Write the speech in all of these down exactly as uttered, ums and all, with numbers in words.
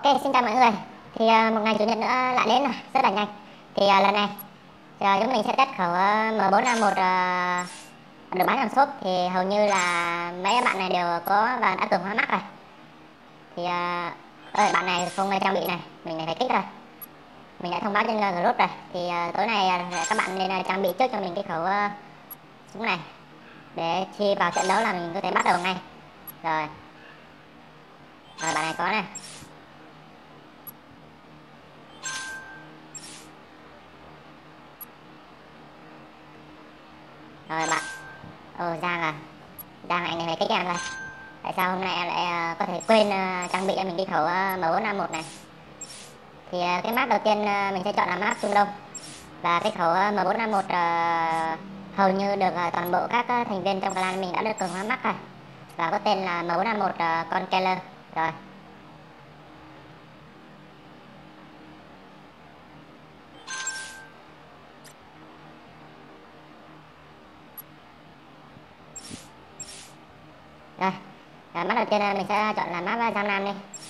Xin chào mọi người. Thì uh, một ngày chủ nhật nữa lại đến rồi, rất là nhanh. Thì uh, lần này uh, chúng mình sẽ test khẩu uh, M bốn A một uh, được bán trong shop. Thì hầu như là mấy bạn này đều có và đã cường hóa mắt rồi. Thì uh, ơi, bạn này không trang bị này, mình này phải kích rồi. Mình đã thông báo trên uh, group rồi. Thì uh, tối nay uh, các bạn nên uh, trang bị trước cho mình cái khẩu uh, súng này, để khi vào trận đấu là mình có thể bắt đầu ngay. Rồi, rồi bạn này có này. Rồi bạn, ồ Giang à, Giang anh này phải kích em rồi. Tại sao hôm nay em lại uh, có thể quên uh, trang bị cho mình cái khẩu uh, M bốn A một này. Thì uh, cái map đầu tiên uh, mình sẽ chọn là map Trung Đông. Và cái khẩu uh, M bốn A một uh, hầu như được uh, toàn bộ các uh, thành viên trong clan mình đã được cường hóa mắt rồi. Và có tên là M bốn A một uh, con Keller. Rồi, Rồi, à, map đầu tiên mình sẽ chọn là map Giang Nam đi.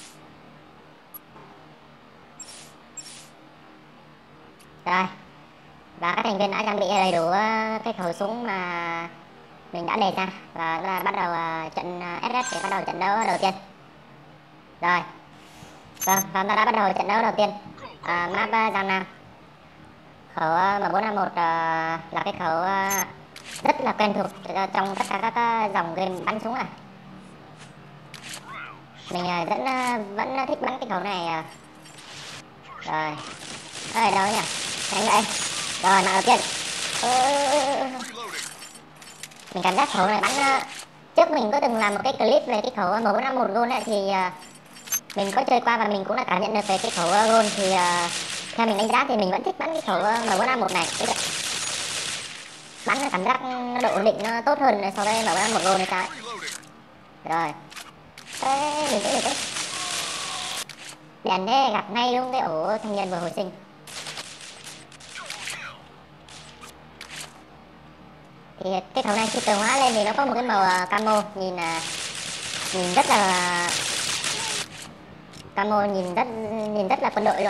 Rồi, và các thành viên đã trang bị đầy đủ cái khẩu súng mà mình đã đề ra. Và là bắt đầu trận ét ét để bắt đầu trận đấu đầu tiên. Rồi, vâng, và chúng ta đã bắt đầu trận đấu đầu tiên. à, Map Giang Nam. Khẩu M bốn A một uh, là cái khẩu uh, rất là quen thuộc trong tất cả các dòng game bắn súng này. Mình uh, vẫn uh, vẫn thích bắn cái khẩu này. uh. Rồi, ở đâu nhỉ? Đánh vậy. Rồi, mạng đầu tiên. ừ. Mình cảm giác khẩu này bắn uh, trước mình có từng làm một cái clip về cái khẩu M bốn A một Gold này. Thì uh, mình có chơi qua và mình cũng đã cảm nhận được về cái khẩu uh, Gold. Thì uh, theo mình đánh giá thì mình vẫn thích bắn cái khẩu uh, M bốn A một này. Bắn cảm giác độ ổn định nó tốt hơn so với M bốn A một Gold này sao ấy. Rồi, Ê, mình thấy được đấy. Đèn thế gặp ngay luôn cái ổ thanh niên vừa hồi sinh. Thì cái khẩu này khi cường hóa lên thì nó có một cái màu camo, nhìn nhìn rất là camo, nhìn rất nhìn rất là quân đội luôn.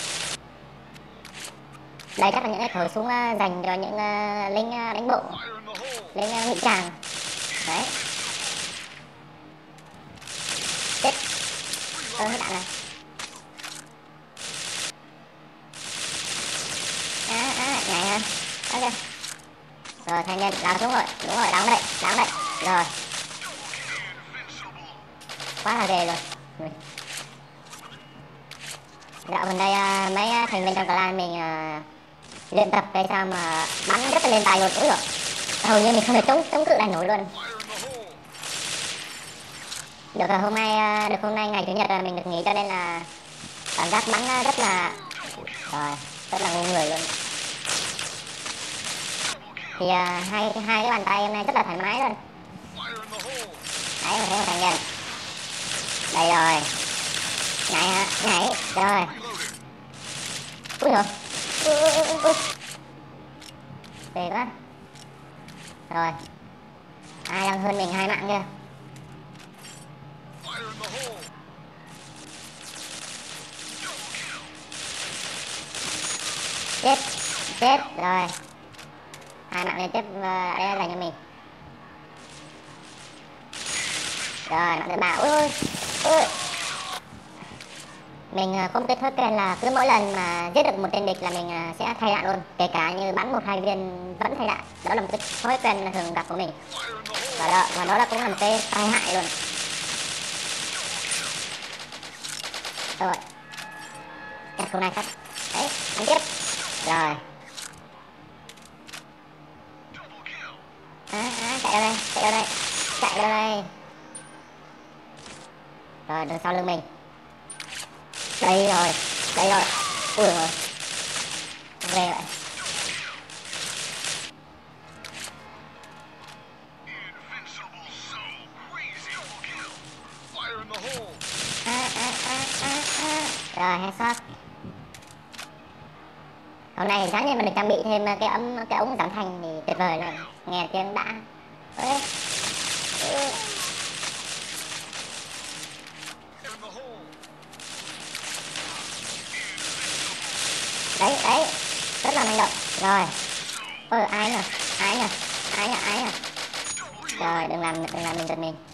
Đây chắc là những cái khẩu súng dành cho những lính đánh bộ, lính ngụy trang. Đấy. Chết. Ơ hết đạn này. À, à, nhảy hả? Ok. Rồi, thanh niên lao xuống rồi. Đúng rồi, đóng đây, đóng đây. Rồi. Quá là ghê rồi. Dạo gần đây mấy thành viên trong clan mình uh, luyện tập cái sao mà bắn rất là lên tài luôn. Úi rồi, hầu như mình không thể chống chống cự lại nổi luôn. Được rồi, hôm nay được hôm nay ngày chủ nhật rồi mình được nghỉ cho nên là cảm giác bắn rất là rồi rất là ngu người luôn. Thì uh, hai hai cái bàn tay hôm nay rất là thoải mái luôn. Đấy, mình thấy một thành viên. Đây rồi. Nhảy hả? Nhảy. Rồi. Ui rồi. Ui, ui, ui, ui. Về quá. Rồi. Ai đang hơn mình hai mạng kia. Chết. Chết. Rồi. Hai mạng liên tiếp uh, đây dành cho mình. Rồi, mạng thứ ba. Ui ui. Ui. Mình có một cái thói quen là cứ mỗi lần mà giết được một tên địch là mình sẽ thay đạn luôn. Kể cả như bắn một hai viên vẫn thay đạn. Đó là một cái thói quen thường gặp của mình. Và đó, và đó là cũng là một cái tai hại luôn. Rồi, cái khẩu này khác. Đấy, bắn tiếp. Rồi. À, à, chạy đâu đây, chạy đâu đây, chạy đâu đây. Rồi, đằng sau lưng mình. Đây rồi, đây rồi. Ui rồi. Ghê vậy. À, à, à, à, à. Rồi, headshot. Hôm nay giá như mà được trang bị thêm cái ống cái ống giảm thanh thì tuyệt vời luôn. Nghe tiếng đã. Ê. Ê. đấy đấy, rất là manh động. Rồi, ôi ai nhỉ, ai nhỉ, ai nhỉ, ai nhỉ. Rồi đừng làm đừng làm mình giật mình.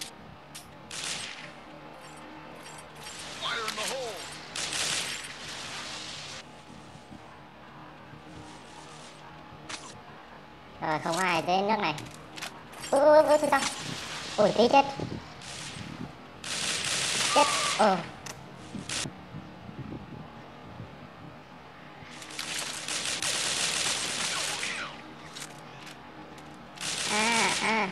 Rồi không có ai dưới nước này. Ui ui ui sao? Ui tí chết. Chết. Ừ. À à.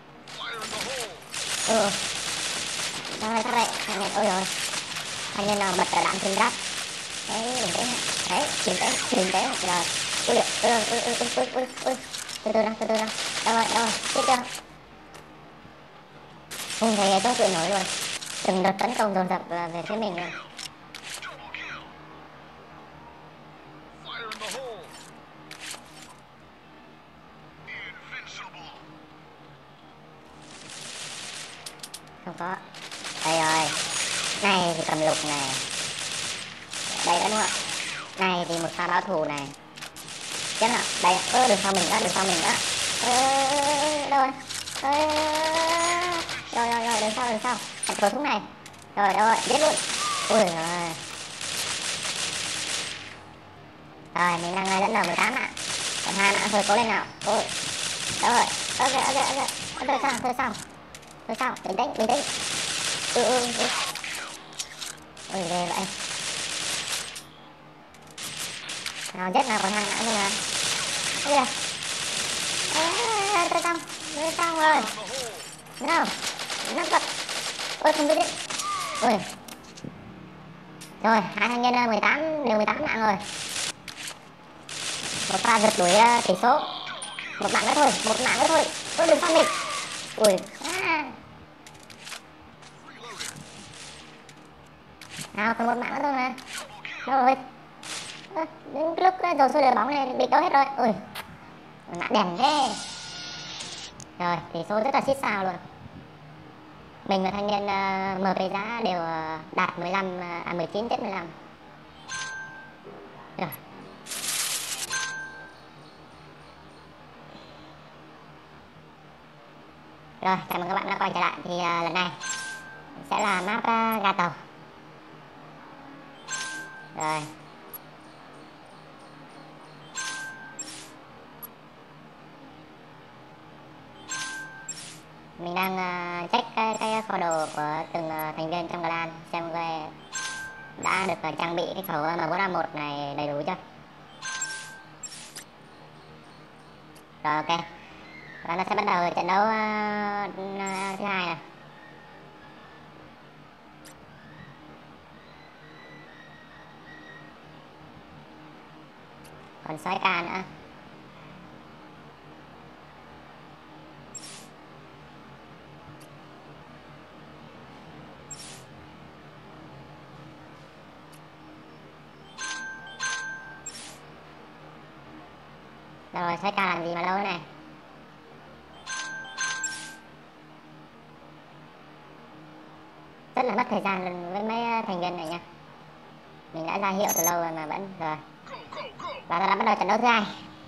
Ừ. Sao đây sao đây? Thằng này ôi rồi. Thanh niên nào bật đạn trên giáp. Đấy bình tĩnh. Đấy bình tĩnh bình tĩnh rồi. Ui ui ui ui ui ui ui. Từ từ nào từ từ nào. Đâu rồi đâu rồi chết chưa? Không thấy chống cự nổi luôn. Từng đợt tấn công dồn dập về phía mình luôn. Không có. Đây rồi. Này thì cầm lục này. Đây đã đúng không? Này thì một pha báo thù này. Chết nào. Đây. Ơ đằng sau mình đó, đằng sau mình đó. Ơ đâu rồi? Ơ rồi rồi rồi, đằng sau đằng sau. Đặt cầu súng này. Rồi đâu rồi, giết luôn. Ui rồi. Rồi mình đang dẫn đầu mười tám ạ. Còn hai ạ, thôi cố lên nào. Ôi. Đâu rồi. Ơ kìa, ơ kìa, ơ kìa. Thôi sao, thôi sao. Thôi sao, bình tĩnh, bình tĩnh. Ừ ừ ừ. Ôi ghê vậy. Nào giết nào, còn hai nữa nữa. Ơ kìa. Ơ tôi xong, tôi xong rồi. Nào. Năm vật. Ôi không biết đấy. Ôi. Rồi, hai thanh niên mười tám đều mười tám mạng rồi. Một pha giật đuổi uh, tỷ số. Một mạng nữa thôi, một mạng nữa thôi. Ôi đừng xong mình. Ui. À. Nào còn một mạng nữa thôi mà. Đâu rồi? À, đến lúc uh, dầu sôi lửa bóng này bị đâu hết rồi. Ui. Mạng đèn thế. Rồi, tỷ số rất là xít sao luôn. Mình và thanh niên uh, em pê giá đều uh, đạt mười lăm, uh, à mười chín chết mười lăm. Rồi. Rồi, chào mừng các bạn đã quay trở lại. Thì uh, lần này sẽ là map uh, ga tàu. Rồi. Mình đang uh, check cái, cái kho đồ của từng uh, thành viên trong clan xem coi đã được uh, trang bị cái khẩu M bốn A một này đầy đủ chưa. Rồi ok. Và nó sẽ bắt đầu trận đấu uh, uh, thứ hai này. Còn sói ca nữa. Rồi sói ca làm gì mà lâu thế này. Rất là mất thời gian với mấy thành viên này nha. Mình đã ra hiệu từ lâu rồi mà vẫn rồi. Và ta đã bắt đầu trận đấu thứ hai.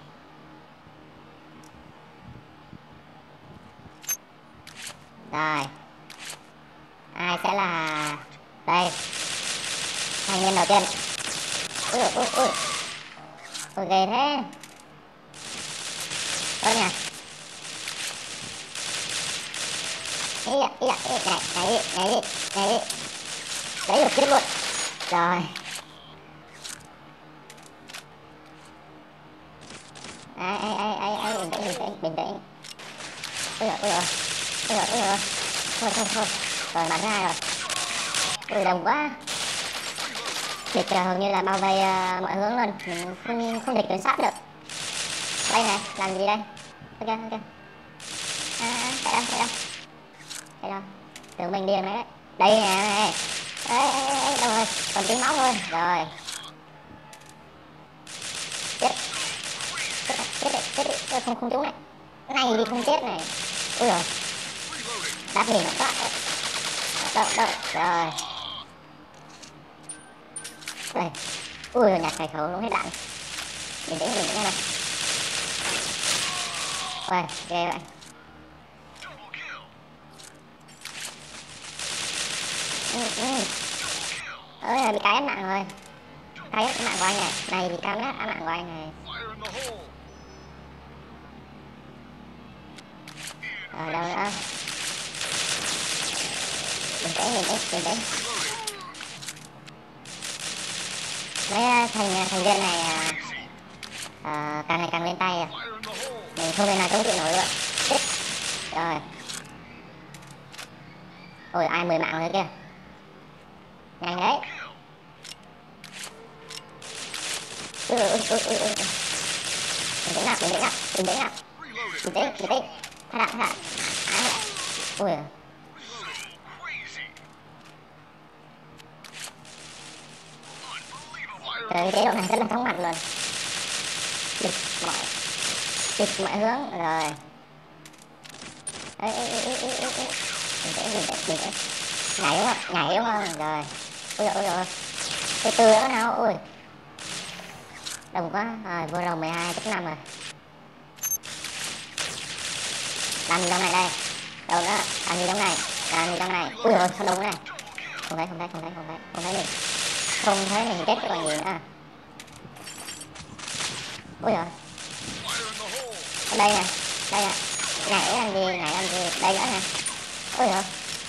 Rồi. Ai sẽ là đây thành viên đầu tiên. Ui ui ui. Ui ghê thế. Tốt nha. Ý ạ, ý ạ, ý ạ, này, này, này, này. Đấy được chết luôn. Rồi. Ai, ai, ai, ai, ai, bình tĩnh, bình tĩnh, bình tĩnh. Ui dồi, ui dồi, ui dồi, ui dồi. Thôi, thôi, thôi. Rồi, bắn ra rồi. Ui, đồng quá. Địch uh, hầu như là bao vây uh, mọi hướng luôn. Mình không, không địch kiểm soát được. Đây này, làm gì đây? Ok, ok. À, à, chạy đâu, chạy đâu. Chạy đâu. Tưởng mình điên đấy. Đây nè, này. Đấy, đấy, đâu rồi, còn tiếng máu thôi. Rồi. Chết. Chết này, chết này, chết đi. Không, không trúng này. Này thì không chết này. Ui rồi. Đáp mình nó quá. Đâu, đâu, rồi. Đây. Ui rồi, nhặt cái khẩu luôn hết đạn. Bình tĩnh, bình tĩnh nha này. Ôi, ghê vậy. Ừ, ừ. Ôi, bị cái ép mạng rồi. Cái ép mạng của anh này. Này thì cam ép mạng của anh này. Rồi đâu nữa. Bình tĩnh, bình tĩnh, bình tĩnh. Mấy thành thành viên này à, càng ngày càng lên tay à. Mình không thể nào chống chịu nổi luôn. Rồi. Ôi ai mười mạng rồi kia. Nhanh đấy. Ừ, ừ, ừ, ừ, ừ. Bình tĩnh nào, bình tĩnh nào, bình tĩnh nào. Bình tĩnh, bình tĩnh. Thả đạn, thả đạn. Ui. Trời, cái chế độ này rất là chóng mặt luôn. Địch mọi địch mọi hướng rồi. Ê, ê, ê, ê, ê, ê. Bình tĩnh, bình tĩnh, bình tĩnh. Nhảy đúng không? Nhảy đúng không? Rồi. Ui dồi, ui dồi. Từ từ nữa nào, ui. Đông quá, rồi vô rồng mười hai chấm năm rồi. Làm gì trong này đây? Đâu nữa? Làm gì trong này? Làm gì trong này? Ui dồi, sao đông này? Không thấy, không thấy, không thấy, không thấy, không thấy mình. Không thấy mình chết còn gì nữa. Ui dồi. Ở đây nè, đây nè. Nhảy làm gì, nhảy làm gì? Đây nữa nè. Ui dồi.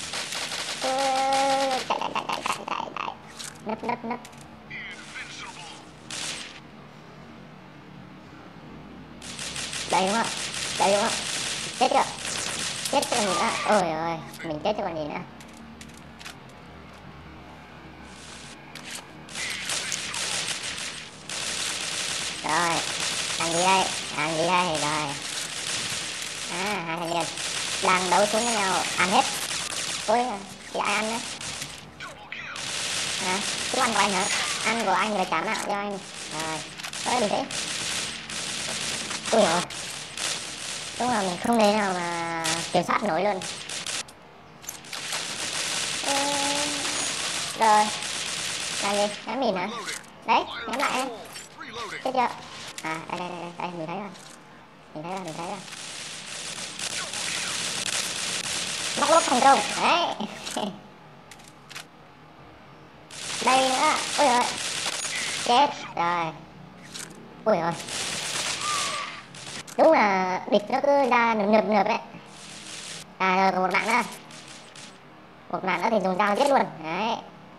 Chạy, chạy, chạy, chạy, chạy, chạy, chạy. Nấp, nấp, nấp. Đây đúng không? Đây đúng không? Chết chưa? Chết chứ còn gì nữa. Ôi ôi, mình chết chứ còn gì nữa. Rồi, làm gì đây? Làm gì đây? Rồi. À, hai thành viên đang đấu xuống với nhau, ăn hết. Ôi, thì ai ăn nữa? Hả? Chú ăn của anh hả? Ăn của anh rồi trả mạng cho anh. Rồi, ơi bình tĩnh. Ui dồi. Đúng là mình không thể nào mà kiểm soát nổi luôn. Ừ. Rồi. Làm gì? Ném mìn hả? Đấy, ném lại em. Chết chưa? À, đây, đây, đây, đây, mình thấy rồi. Mình thấy rồi, mình thấy rồi. Móc lốp thành công. Đấy. Đây nữa. Ui giời. Chết. Rồi. Ui giời. Đúng là địch nó cứ ra nườm nượp nượp đấy. À rồi còn một mạng nữa. Một mạng nữa thì dùng dao giết luôn. Đấy.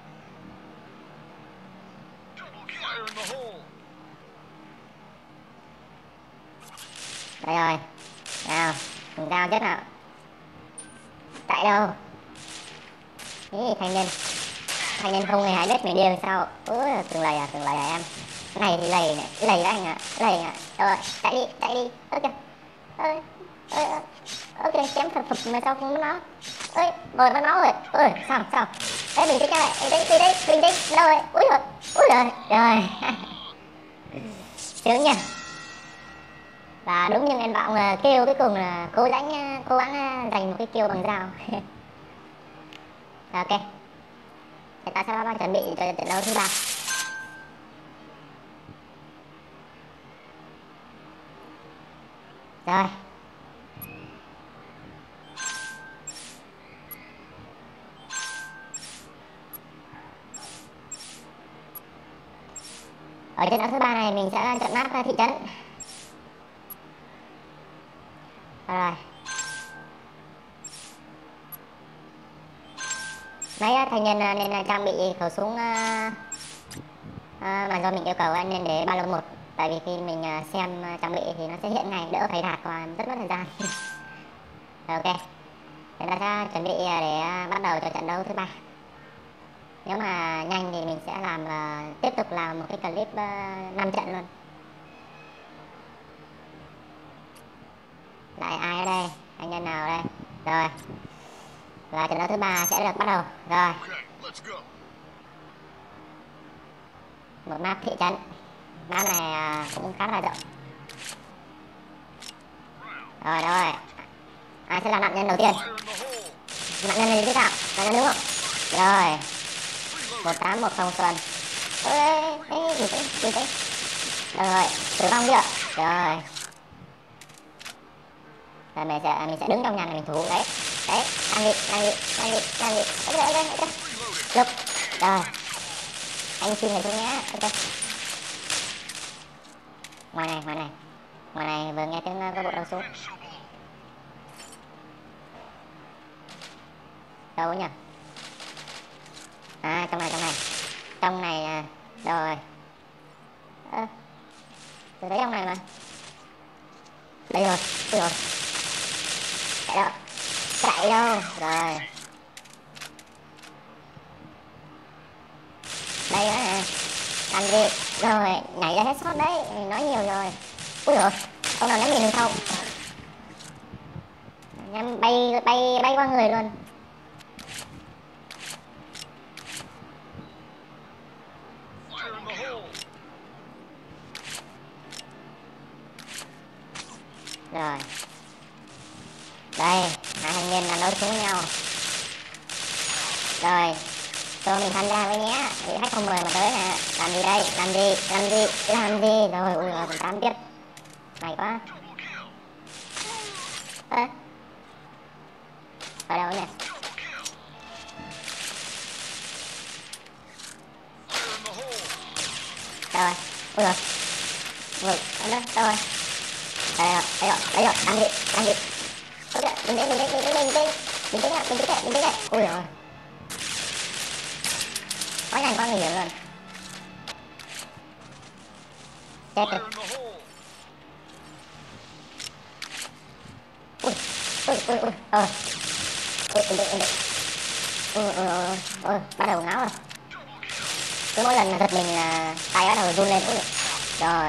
Đây rồi. Nào, dùng dao giết nào. Chạy đâu? Ý thanh niên. Thanh niên không hề hại đất mày điên sao? Ôi từng lầy à, từng lầy à em. Cái này thì lầy này, lầy anh à, lầy à. Rồi, chạy đi, chạy đi. Ơ kìa. Ơi, ơi, ok, chém phập phập mà sao không nó. Ơi, rồi nó máu rồi. Ơi, sao, sao? Ê, bình tĩnh ra lại, đây, đây, đây, bình tĩnh, đâu rồi? Úi rồi, úi rồi, rồi. Sướng nha. Và đúng như nguyện vọng là kêu cuối cùng là cố gắng, cố gắng giành một cái kill bằng dao. Ok. Thì ta sẽ bắt đầu chuẩn bị cho trận đấu thứ ba. Rồi. Ở trận đấu thứ ba này mình sẽ chọn map thị trấn. Rồi. Mấy thành niên nên trang bị khẩu súng uh, uh, mà do mình yêu cầu anh nên để ba lô một. Tại vì khi mình uh, xem uh, trang bị thì nó sẽ hiện ngay, đỡ phải đạt còn rất mất thời gian. Rồi, ok. Chúng ta sẽ chuẩn bị uh, để uh, bắt đầu cho trận đấu thứ ba. Nếu mà nhanh thì mình sẽ làm uh, tiếp tục làm một cái clip uh, năm trận luôn. Lại ai ở đây? Anh nhân nào ở đây? Rồi. Và trận đấu thứ ba sẽ được bắt đầu. Rồi. Một map thị trấn. Map này uh, cũng khá là rộng. Rồi, rồi. Ai sẽ là nạn nhân đầu tiên? Nạn nhân này thế nào? Nạn nhân đúng không? Rồi. một tám một không Xuân. Ê, ê, bình tĩnh, bình tĩnh. Được rồi, tử vong chưa? Rồi. Rồi mình sẽ mình sẽ đứng trong nhà này mình thủ đấy. Đấy, làm gì, làm gì, làm gì, làm gì. Ok, ok, ok. Lúc. Rồi. Anh xin người xuống nhé. Ok. Ngoài này, ngoài này. Ngoài này vừa nghe tiếng có bộ đầu xuống. Đâu nhỉ? À, trong này, trong này. Trong này à, rồi. Ơ. À, tôi thấy trong này mà. Đây rồi, đây rồi. Chạy đâu? Chạy đâu? Rồi. Đây đó nè. Làm gì? Rồi, nhảy ra hết shot đấy, mình nói nhiều rồi. Úi dồi, ông nào ném mình sau. Nhắm bay bay bay qua người luôn. Rồi. Đây, hai thanh niên là đối xuống với nhau. Rồi, cho mình tham gia với nhé. Vị khách không mời mà tới nè. Làm gì đây? Làm gì? Làm gì? Làm gì? Rồi, ui rồi, còn tám tiếp. Mày quá. Ơ. Ở đâu nhỉ? Đâu rồi? Ui rồi. Ui, ở đó, đâu rồi? Đây rồi, đây rồi, đây rồi, làm gì? Làm gì? Ok, bình tĩnh, bình tĩnh, bình tĩnh, bình tĩnh. Bình tĩnh ạ, bình tĩnh ạ, bình tĩnh ạ. Ui rồi. Quá nhanh, quá nguy hiểm luôn. Chết rồi. Ui, ui, ui, ui, ờ. Ui, bình tĩnh, bình tĩnh. Ui, ui, ui, ui, bắt đầu ngáo rồi. Cứ mỗi lần giật mình là tay bắt đầu run lên. Ui, rồi.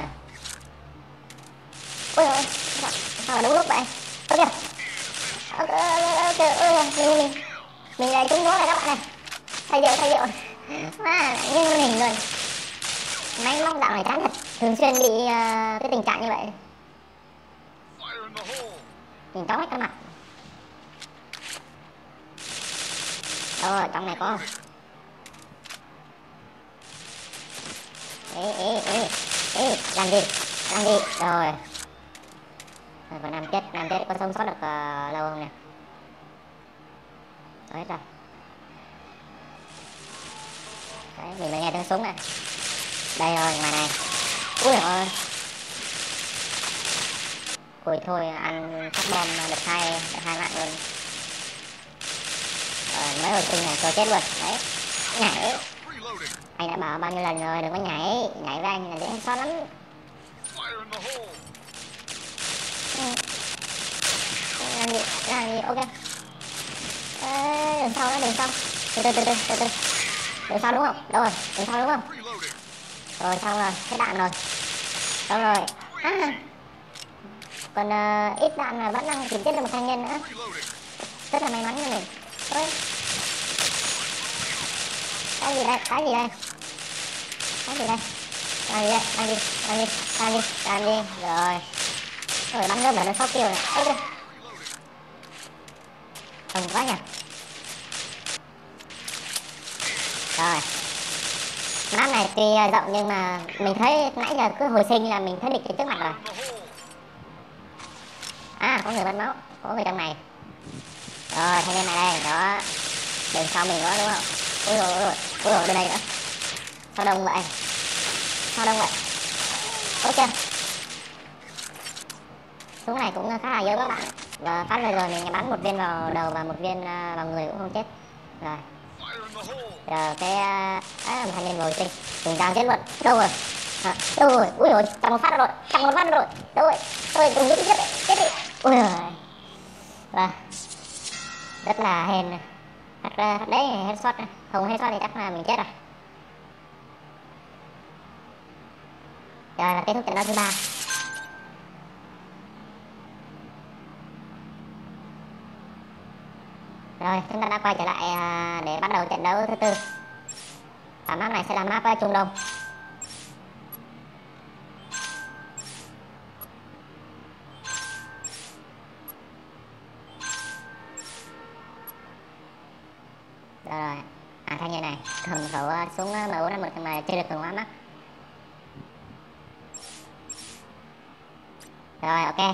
Ui, ui, sao, sao mà đúng lúc vậy? Ơ kìa. Ơ kìa, ui, mình, mình, mình lại trúng nó này các bạn này. Thay rượu, thay rượu. À, nghiêng màn hình luôn. Máy móc dạo này chán thật. Thường xuyên bị uh, cái tình trạng như vậy. Nhìn chóng hết cả mặt. Rồi, trong này có. Ê, ê, ê, ê, làm gì, làm gì, rồi. Rồi, còn Nam chết, Nam chết có sống sót được uh, lâu không nhỉ? Rồi, hết rồi. Đấy, mình mới nghe tiếng súng này. Đây rồi, ngoài này. Ui ơi. Ui thôi, ăn phát bom được hai, được hai mạng luôn. Rồi, mấy hồi sinh này cho chết luôn. Đấy, nhảy. Anh đã bảo bao nhiêu lần rồi, đừng có nhảy. Nhảy với anh là dễ sót lắm. Ừ. Làm gì, làm gì, ok. Ê, đằng sau đó, đằng sau. Từ từ, từ từ, từ từ. Đằng sau đúng không? Đâu rồi, đằng sau đúng không? Rồi, xong rồi, hết đạn rồi. Xong rồi. À, còn uh, ít đạn là vẫn đang tìm chết được một thanh niên nữa. Rất là may mắn cho mình. Ôi. Cái gì đây? Cái gì đây? Cái gì đây? Làm gì đây? Làm gì? Làm gì? Làm gì? Làm gì? Rồi. Rồi bắn rớt vào nó sáu kill này. Ôi kìa. Hồng quá nhỉ. Rồi. Map này tuy rộng nhưng mà mình thấy nãy giờ cứ hồi sinh là mình thấy địch ở trước mặt rồi. À, có người bắn máu. Có người trong này. Rồi, thanh niên này đây. Đó. Đường sau mình đó đúng không? Ôi dồi ôi. Ôi dồi, bên đây nữa. Sao đông vậy? Sao đông vậy? Ok. Súng này cũng khá là yếu các bạn. Và phát rồi rồi mình bắn một viên vào đầu và một viên vào người cũng không chết. Rồi. Giờ cái á à, thanh niên ngồi sinh mình đang chết luôn. Đâu rồi? À, đâu rồi? Ui rồi, cầm một phát rồi, cầm một phát rồi. Đâu rồi? Thôi cùng chết đi, chết đi. Ui rồi. Và rất là hên. Thật ra đấy headshot, không headshot thì chắc là mình chết rồi. Rồi là kết thúc trận đấu thứ ba. Rồi, chúng ta đã quay trở lại để bắt đầu trận đấu thứ tư. Và map này sẽ là map Trung Đông. Rồi rồi. À thanh niên này cầm khẩu súng M bốn năm một mà chưa được cường hóa mắt. Rồi ok.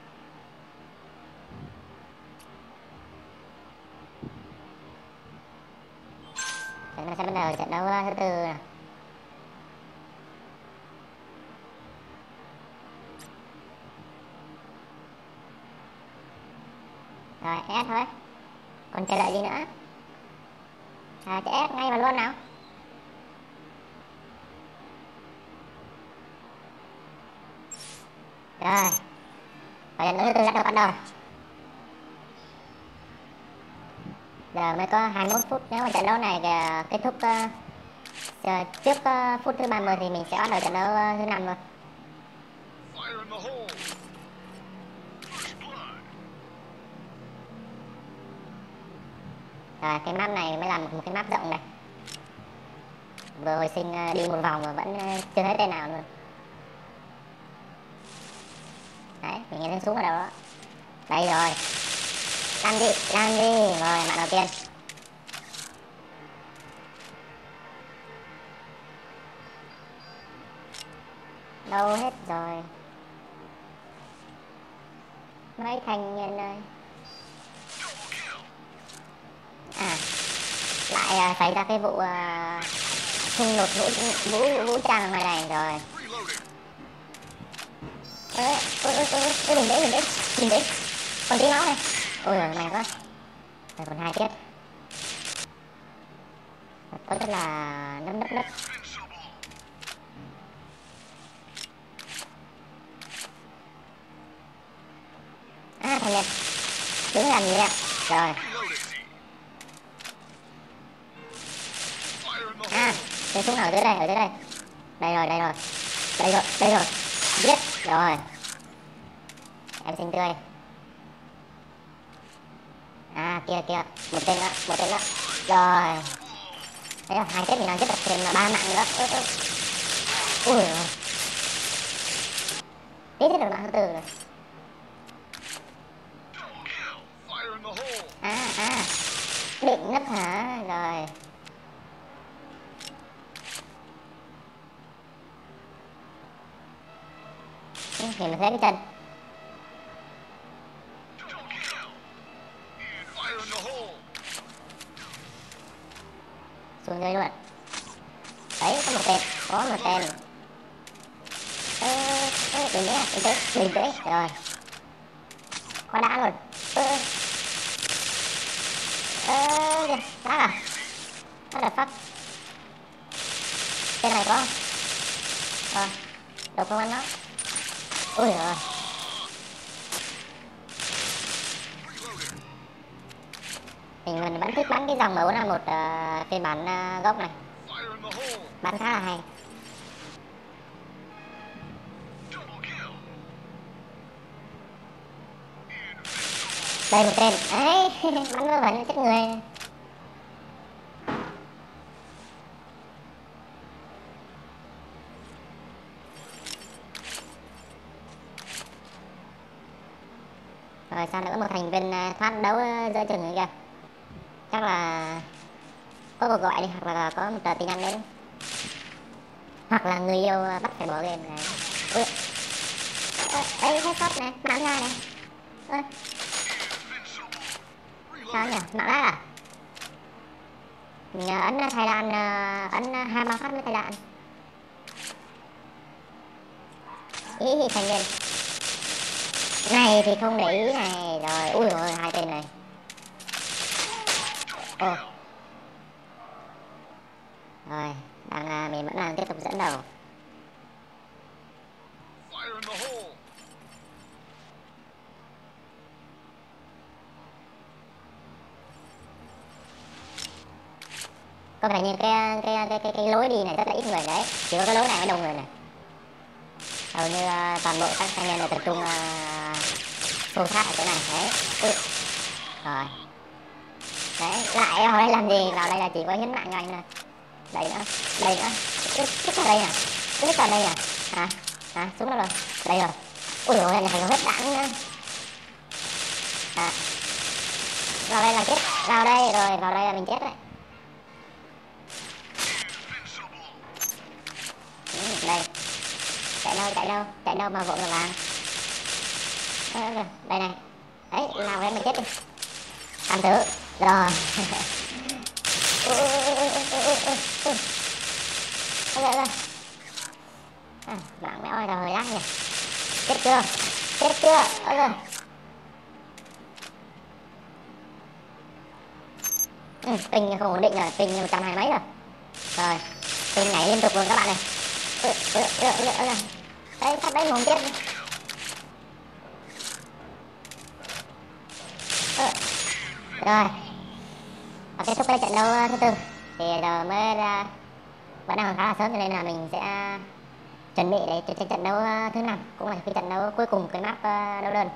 Chúng ta sẽ bắt đầu trận đấu thứ tư nào. Rồi ép thôi. Còn chờ đợi gì nữa. À chạy ép ngay vào luôn nào. Rồi. Và trận đấu thứ tư đã được bắt đầu. Giờ mới có hai mươi mốt phút. Nếu mà trận đấu này kết thúc uh, trước uh, phút thứ ba mươi thì mình sẽ bắt đầu trận đấu uh, thứ năm rồi. Rồi cái map này mới làm một cái map rộng này. Vừa hồi sinh uh, đi một vòng mà vẫn uh, chưa thấy tên nào luôn. Đấy, mình nghe tiếng súng ở đâu đó. Đây rồi. Làm đi, làm đi. Rồi, bạn đầu tiên. Đâu hết rồi. Mấy thành nhân ơi. À, lại uh, xảy ra cái vụ uh, xung đột vũ, vũ, vũ trang ở ngoài này rồi. Ê, ôi, ôi, ôi, ôi, bình tĩnh, bình tĩnh, bình tĩnh. Còn tí máu này. Ôi giời, may quá. Rồi còn hai tiết. Có rất là nấp nấp nấp. À, thành nhân. Đứng làm gì đây? Rồi. À, cái súng ở dưới đây, ở dưới đây. Đây rồi, đây rồi. Đây rồi, đây rồi. Giết. Rồi. Em xinh tươi. À kia kia, một tên nữa, một tên nữa. Rồi. Đấy là hai tiết mình đang giết được thêm là ba mạng nữa. Ui, ui. Ui. Tí giết được mạng thứ tư rồi. À à. Định nấp hả? Rồi. Nhìn mình thấy cái chân. Xuống dưới luôn. Đấy, có một tên, có một tên. Ơ, ơ, bình tĩnh, bình tĩnh, bình tĩnh, rồi. Quá đã luôn. Ơ, ơ, kìa, đã à? What the fuck? Tên này có không? Ờ, đâu không ăn nó. Ui giời ơi. Mình vẫn thích bắn cái dòng M bốn A một uh, phiên bản uh, gốc này. Bắn khá là hay. Đây một tên. Đấy, bắn nó vẫn chết người. Rồi sao nữa, một thành viên thoát đấu giữa chừng nữa kìa. Chắc là có cuộc gọi đi, hoặc là có một tờ tin nhắn đến, hoặc là người yêu bắt phải bỏ game này. Ui. Ơ, đây headshot này, bắn ra này. Ơ. Sao nhỉ, mạng lát à? Mình ấn thay đạn, ấn hai ba phát mới thay đạn. Ý thành viên này thì không để ý này. Rồi, ui ôi, hai tên này. Ồ. Rồi, đang, mình vẫn đang tiếp tục dẫn đầu. Có vẻ như cái cái cái cái, cái lối đi này rất là ít người đấy, chỉ có cái lối này mới đông người này. Hầu như uh, toàn bộ các thanh niên là tập trung uh, xô sát ở chỗ này đấy. Ui. Rồi. Đấy, lại vào đây làm gì? Vào đây là chỉ có hiến mạng cho anh thôi. Đây nữa, đây nữa. Cứ vào đây nè. Cứ vào đây nè. Hả? Hả? Xuống đâu rồi? Đây rồi. Ui dồi ôi, này phải có hết đạn nữa. À. Vào đây là chết. Vào đây rồi, vào đây là mình chết đấy. Ừ, đây. Chạy đâu, chạy đâu, chạy đâu mà vội mà vàng. Đây này. Đấy, lao lên mà chết đi. Tam tử. Rồi. Ôi giời ơi. À, mạng mẹ ơi, rồi lắc nhỉ. Chết chưa? Chết chưa? Ôi giời. Ừ, ping không ổn định rồi, ping một trăm hai mấy rồi. Rồi, ping nhảy liên tục luôn các bạn này. Ôi, ôi, ôi, ôi, ôi, ôi. Đấy, sắp đấy mồm chết. Ôi. Rồi. Và kết thúc cái trận đấu thứ tư. Thì giờ mới ra, vẫn đang khá là sớm cho nên là mình sẽ chuẩn bị để cho trận đấu thứ năm, cũng là cái trận đấu cuối cùng cái map đấu đơn.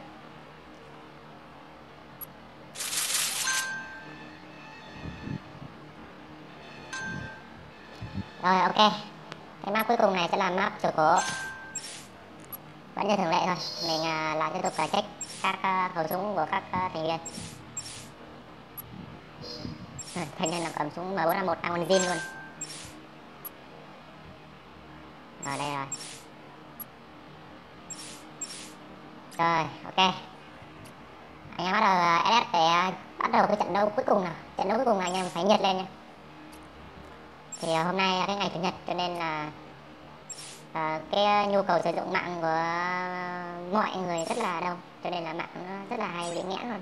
Rồi, ok. Cái map cuối cùng này sẽ là map chùa cổ. Vẫn như thường lệ thôi, mình uh, lại tiếp tục uh, check các uh, khẩu súng của các uh, thành viên. À, thành viên là cầm súng M bốn A một Amazin luôn. Rồi đây rồi. Rồi, ok. Anh em bắt đầu uh, ét ét để uh, bắt đầu cái trận đấu cuối cùng nào. Trận đấu cuối cùng là anh em phải nhiệt lên nha. Thì uh, hôm nay là cái ngày chủ nhật cho nên là uh, cái uh, nhu cầu sử dụng mạng của uh, mọi người rất là đông, cho nên là mạng nó rất là hay bị nghẽn luôn.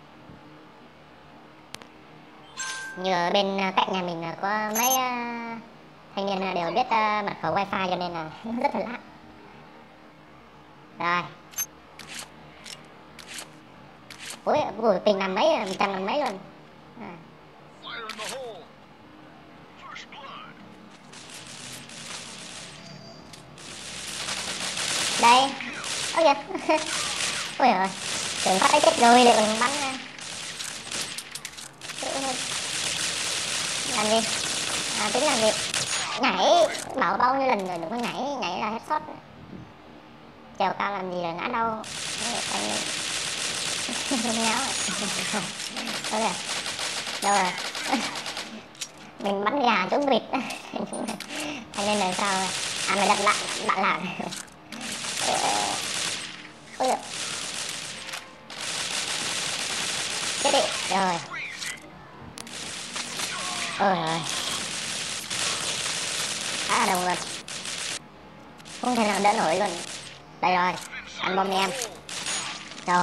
Như ở bên cạnh nhà mình có mấy uh, thanh niên đều biết uh, mật khẩu wifi cho nên là nó rất là lạ. Rồi. Ui, ui, ping năm mấy, một trăm năm mấy luôn. À. Đây. Ôi kìa. Ui giời, tưởng phát ấy chết rồi để còn bắn. Làm gì? À, tính làm gì? Nhảy, bảo bao nhiêu lần rồi đừng có nhảy, nhảy là headshot. Trèo cao làm gì là ngã đâu. Anh... Ngáo rồi. Đâu rồi? Đâu rồi? Mình bắn gà trúng vịt. Anh nên làm sao? À, mày đặt bạn, bạn làm. Ôi giời. Chết đi. Rồi. Ôi ơi. Khá là đông luôn. Không thể nào đỡ nổi luôn. Đây rồi. Ăn bom em. Rồi.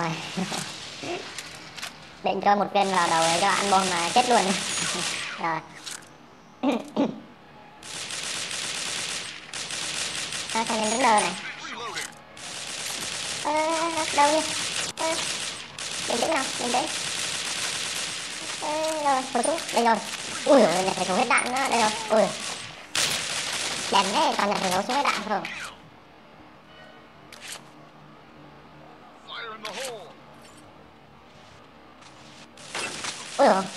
Định cho một viên vào đầu để cho ăn bom mà chết luôn. Rồi. Sao thằng em đứng đơ này. Ơ, đâu nhỉ? Ơ, bình tĩnh nào, bình tĩnh. Ơ, rồi, khẩu súng, đây rồi. Ui dồi, này phải khẩu hết đạn nữa, đây rồi. Ui, đèn đấy, toàn nhận phải khẩu súng hết đạn không? Ui dồi.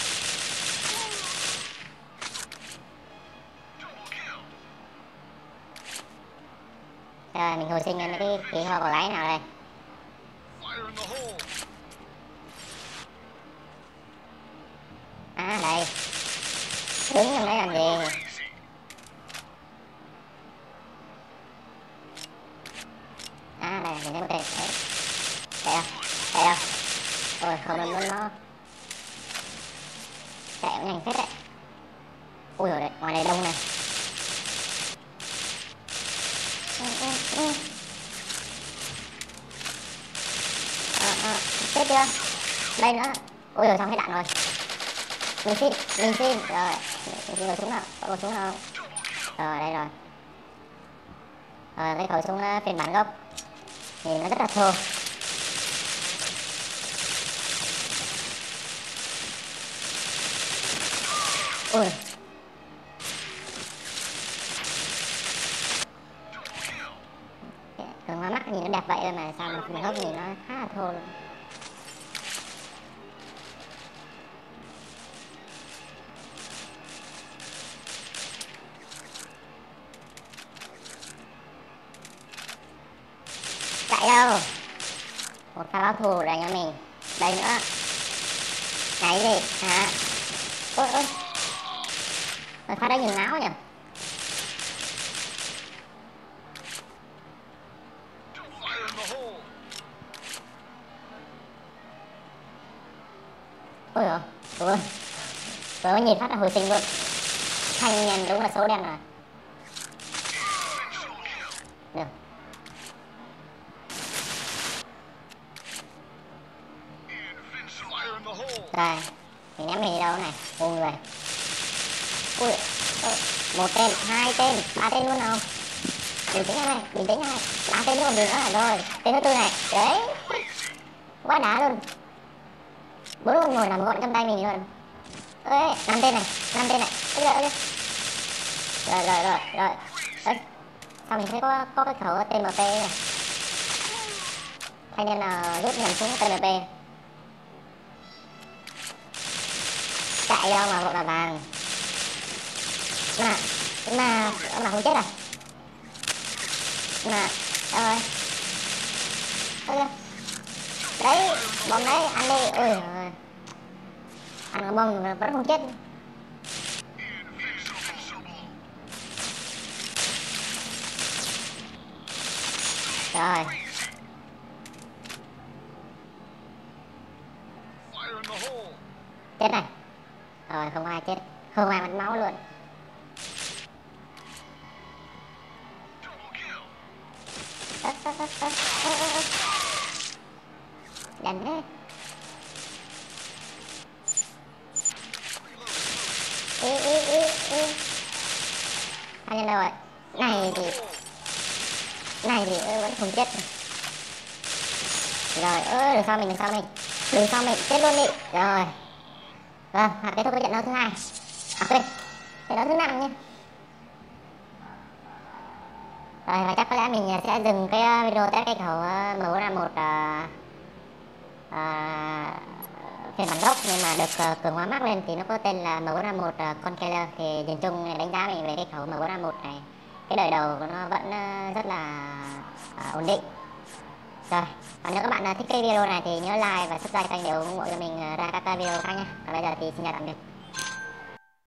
Rồi, mình hồi sinh lên cái kỳ ho của gái nào đây. À, đây. Đứng trong đấy làm gì? À, đây, mình thấy một tên. Đấy. Đây đâu? Đây đâu? Ôi, không nên muốn nó. Chạy cũng nhanh phết đấy. Ui dồi, ngoài này đông này. Ờ, ờ, chết chưa? Đây nữa. Ôi rồi xong hết đạn rồi. Mình xin, mình xin. Rồi, mình xin khẩu súng nào, có khẩu súng nào. Rồi, đây rồi. Rồi, cái khẩu súng phiên bản gốc. Nhìn nó rất là thô. Ui. Thường hoa mắt nhìn nó đẹp vậy mà sao mà phiên gốc nhìn nó khá là thô luôn. Chạy đâu? Một pha báo thù dành cho mình. Đây nữa. Cái gì? Hả? Ôi ôi. Rồi pha đấy nhìn máu nhỉ? Ui, vừa mới nhìn phát là hồi sinh luôn. Thanh nhân đúng là số đen rồi. Được. Rồi, mình ném mình đi đâu này? Ui người. Ui, một tên, hai tên, ba tên luôn nào. Bình tĩnh này, bình tĩnh này. Ba tên luôn, đừng nữa. Rồi, tên thứ tư này. Đấy. Quá đá luôn. Bốn con ngồi nằm gọn trong tay mình luôn. Ê, năm tên này, năm tên này. Ôi giời ơi. Rồi, rồi, rồi, rồi. Ê, sao mình thấy có, có cái khẩu tê em pê này. Thanh niên nào rút nhầm súng tê em pê. Chạy đâu mà vội bà vàng. Mà, mà, mà không chết à? Mà, đâu rồi? Ôi kìa. Đấy, bom đấy, ăn đi. Ôi giời ơi. Ăn cái bom vẫn không chết. Rồi. Chết này. Rồi, không ai chết. Không ai mất máu luôn. Đành thế. Ý, ý, ý, ý. Anh nhân đâu rồi? Này thì... Này thì ơ, vẫn không chết. Rồi, ơ, đừng sau mình, đừng sau mình. Đừng sau mình, chết luôn đi. Rồi. Vâng, và kết thúc cái trận đấu thứ hai. À quên, trận đấu thứ năm nhé. Rồi, và chắc có lẽ mình sẽ dừng cái video test cái khẩu M bốn A một uh, uh, phiên bản gốc, nhưng mà được uh, cường hóa mắc lên thì nó có tên là M bốn A một uh, Conkeller. Thì nhìn chung đánh giá mình về cái khẩu M bốn A một này, cái đời đầu của nó vẫn uh, rất là uh, ổn định. Rồi, còn nếu các bạn uh, thích cái video này thì nhớ like và subscribe kênh để ủng hộ cho mình uh, ra các video khác nhé. Và bây giờ thì xin chào tạm biệt.